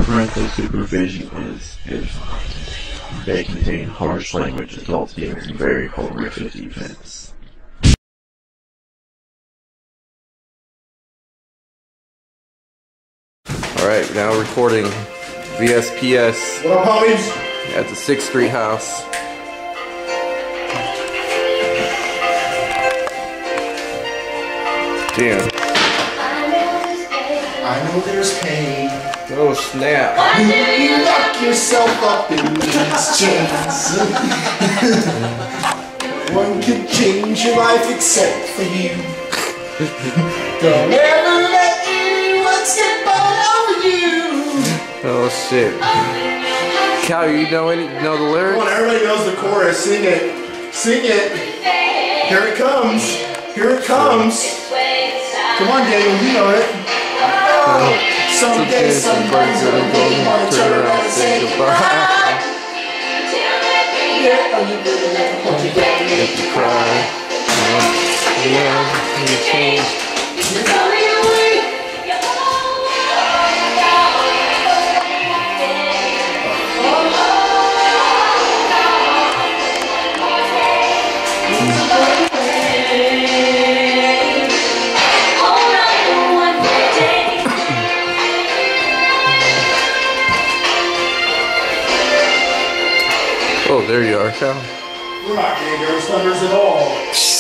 parental supervision is if they contain harsh language, adult themes, and very horrific events. Alright, now recording VSPS What up, homies? at the 6th Street house. Damn. I know there's pain. Oh snap. When you lock yourself up in these chains. One could change your life except for you. Don't ever let anyone step all over you. Oh shit. Cal, you know the lyrics? Come on, everybody knows the chorus. Sing it. Sing it. Here it comes. Here it comes. Come on, Daniel, you know it. Someday somebody's gonna make you wanna turn around and say goodbye. Yeah, are you really gonna hold you down? If you cry, you change. You're going away. Oh, there you are, Cal. We're not gay Ghosthunders at all.